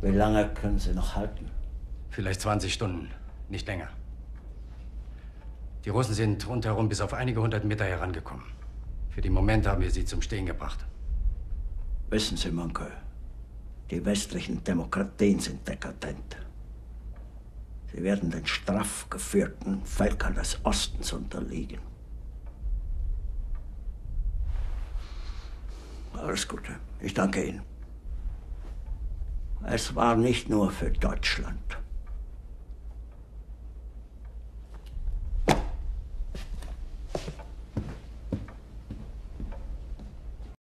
Wie lange können Sie noch halten? Vielleicht 20 Stunden, nicht länger. Die Russen sind rundherum bis auf einige 100 Meter herangekommen. Für den Moment haben wir sie zum Stehen gebracht. Wissen Sie, Mohnke, die westlichen Demokratien sind dekadent. Sie werden den straff geführten Völkern des Ostens unterliegen. Alles Gute. Ich danke Ihnen. Es war nicht nur für Deutschland.